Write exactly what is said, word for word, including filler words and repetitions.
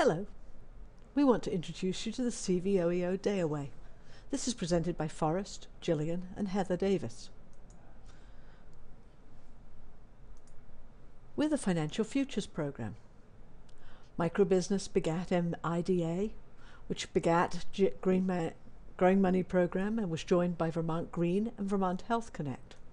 Hello, we want to introduce you to the C V O E O Day Away. This is presented by Forrest, Gillian and Heather Davis. We're the Financial Futures Program. Microbusiness begat M I D A, which begat G Green Ma Growing Money Program and was joined by Vermont Green and Vermont Health Connect.